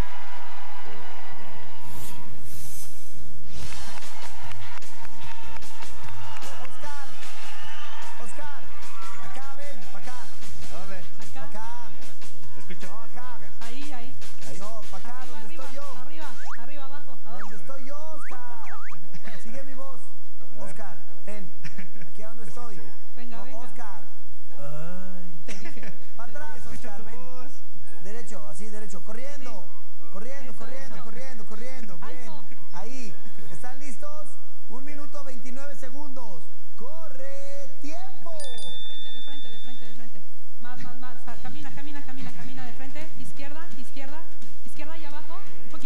Oscar, Oscar, acá ven, para acá. ¿A dónde? Acá. Acá. Escucha. No, acá. Ahí, ahí. Ahí. No, para acá, donde arriba, estoy yo. arriba, arriba, abajo. Donde estoy yo, Oscar. Sigue mi voz. Oscar, ven. Aquí a donde estoy. Venga, No, venga. Oscar. Ay. Te dije. Para atrás, Oscar, ven. Derecho, así, derecho. Corriendo. Corriendo, Eso, corriendo, eso. corriendo, corriendo. Bien. Alto. Ahí. ¿Están listos? Un minuto veintinueve segundos. ¡Corre! ¡Tiempo! De frente, de frente, de frente, de frente. Más, más, más. Camina, camina, camina, camina de frente. Izquierda, izquierda. Izquierda y abajo. Un poquito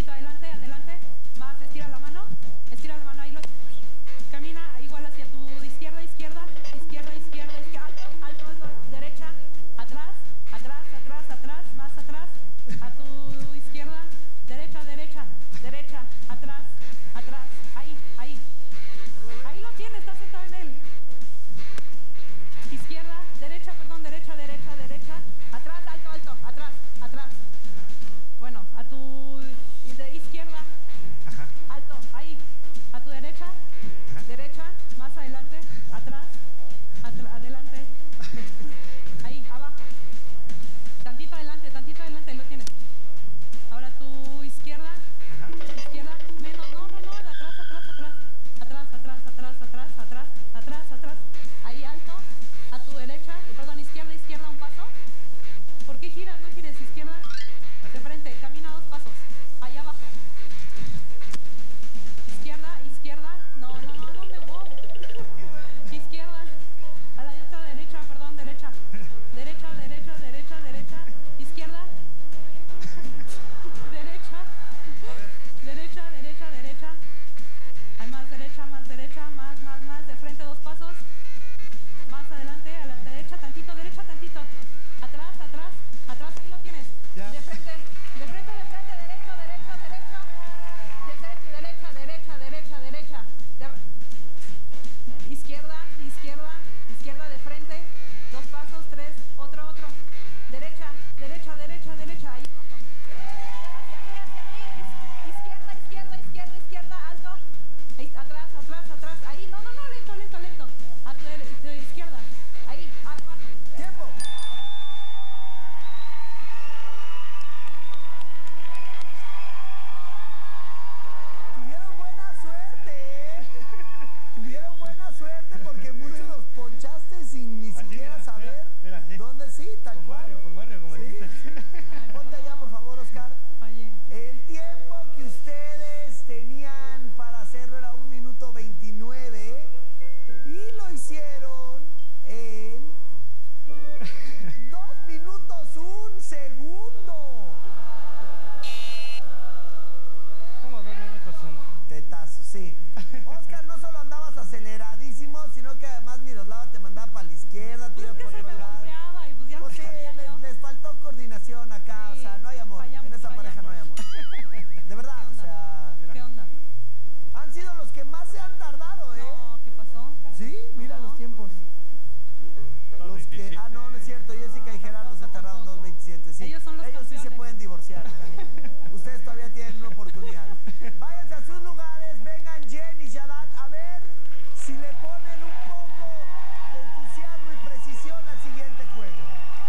que, ah, no, no es cierto. Jessica y Gerardo se tardaron dos veintisiete. Sí. Ellos son los Ellos sí se campeones. pueden divorciar. Ustedes todavía tienen una oportunidad. Váyanse a sus lugares, vengan Jen y Shadat a ver si le ponen un poco de entusiasmo y precisión al siguiente juego.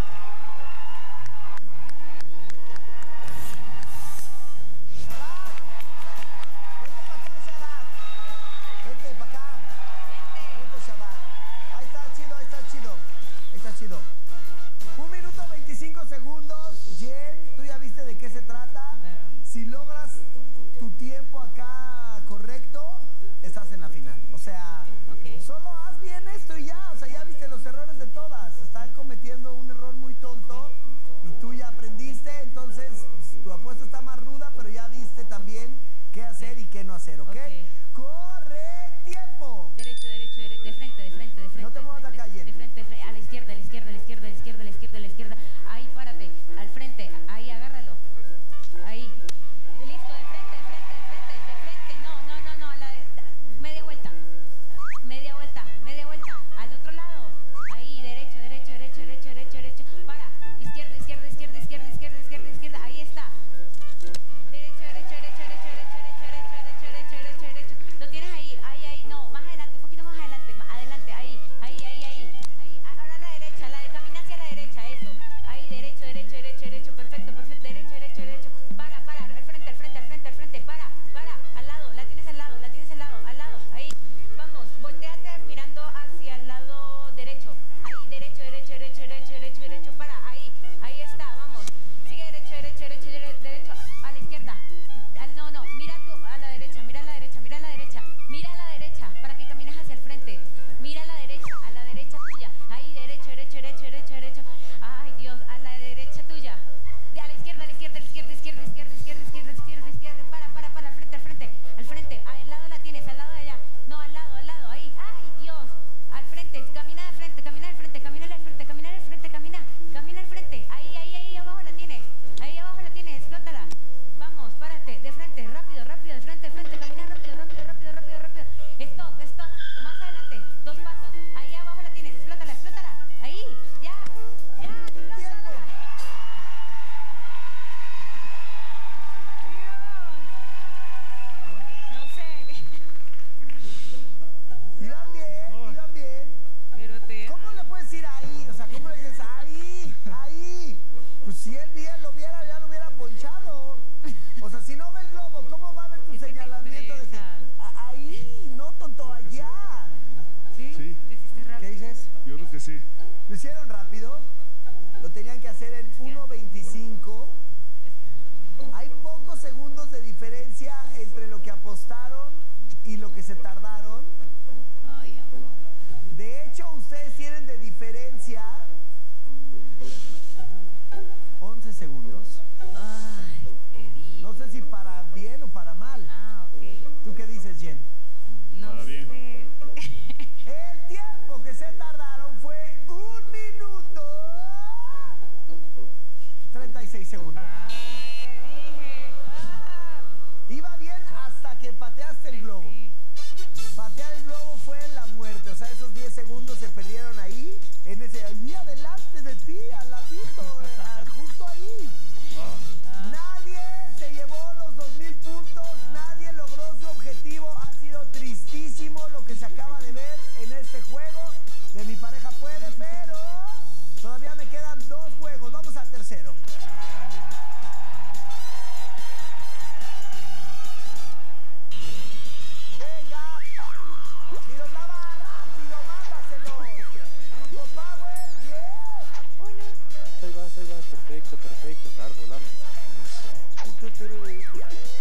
Vente para acá. Vente, Shadat. Ahí está chido, ahí está chido. Ahí está chido. Un minuto veinticinco segundos. Jen, ¿tú ya viste de qué se trata? Si logras tu tiempo acá correcto, estás en la final. O sea, solo haz bien esto y ya. O sea, ya viste los errores de todas. Están cometiendo un error muy tonto y tú ya aprendiste. Entonces, tu apuesta está más ruda, pero ya viste también qué hacer y qué no hacer, ¿ok? ¡Corre tiempo! Derecho, derecho, derecho, de frente, de frente, de frente. No te muevas de acá, Jen. De frente, de frente, a la izquierda, a la izquierda, a la izquierda, a la izquierda, a la izquierda, a la izquierda. Ahí, párate, al frente, ahí, agárralo. Ahí. Listo, de frente, de frente, de frente, de frente. No, no, no, no, a la de, media vuelta. Media vuelta, media vuelta. Al otro lado. Ahí, derecho, derecho, derecho, derecho, derecho, derecho. Para. Izquierda, izquierda, izquierda, izquierda, izquierda, izquierda, izquierda. Ahí está. Derecho, derecho, derecho, derecho, derecho, derecho, derecho, derecho, derecho, derecho. Lo tienes ahí, ahí, ahí, no, más adelante, un poquito más adelante, más adelante, ahí, ahí, ahí, ahí, ahí. Ahora a la derecha, la de camina hacia la derecha, eso. Ahí, derecho, derecho, derecho, derecho, perfecto, perfecto, derecho, derecho, derecho. Para, para, al frente, al frente, al frente, al frente, para, para, al lado, la tienes al lado, la tienes al lado, al lado, ahí. Vamos, volteate mirando hacia el lado derecho. Ahí, derecho, derecho, derecho, derecho, derecho, derecho, para, ahí, ahí está, vamos. Sigue derecho, derecho, derecho, derecho, derecho, a la izquierda. Al, no, no, mira tú a la derecha, mira a la derecha, mira a la derecha, mira a la derecha, para que camines hacia el frente. Mira a la derecha, a la derecha tuya. Ahí, derecho, derecho, derecho, derecho, derecho. Ay, Dios, a la derecha tuya. De a la izquierda, a la izquierda, a la izquierda, izquierda, izquierda, izquierda, izquierda, izquierda, izquierda. Para, para, para, al frente, al frente, al frente. Al lado la tienes, al lado de allá. No, al lado, al lado, ahí. Ay, Dios. Al frente, camina de frente, camina de frente, camina de frente, camina de frente, camina, camina al frente. Ahí, ahí, ahí abajo la tienes. Ahí abajo la tienes, explótala. Vamos, párate, de frente, rápido, rápido, de frente, de frente, camina rápido, rápido, rápido, rápido, rápido. Stop, stop, más adelante, dos pasos. Ahí abajo la tienes, explótala, explótala. Ahí, ya, ya, explótala. No sé. Iban bien, iban bien. Pero te... ¿Cómo le puedes decir ahí? O sea, ¿cómo le dices ahí? Ahí. Pues si él bien lo viera, ya lo hubiera ponchado. O sea, si no ve el globo, ¿cómo va a ver tu señalamiento de que a- ahí? No, tonto, allá. ¿Sí? Sí. ¿Qué dices? Yo creo que sí. ¿Lo hicieron rápido? Lo tenían que hacer en uno veinticinco. Hay pocos segundos de diferencia entre lo que apostaron y lo que se tardaron. De hecho, ustedes tienen de diferencia once segundos. Ay, te di. No sé si para bien o para mal. Ah, ok. ¿Tú qué dices, Jen? No Para bien. sé. El tiempo que se tardaron fue un minuto treinta y seis segundos. Te dije. Ah. Iba bien hasta que pateaste el globo. Patear el globo fue la muerte. O sea, esos diez segundos se perdieron ahí, en ese, allí adelante de ti, al ladito, eh, ah, justo ahí. Nadie se llevó los dos mil puntos, nadie logró su objetivo. Ha sido tristísimo lo que se acaba de ver en este juego. De mi pareja puede, pero todavía me quedan dos juegos. Vamos al tercero. Venga, Miroslava, rápido, mándaselo. Grupo Power, bien. Ahí vas, ahí vas. Perfecto, perfecto. Largo, largo. Eso.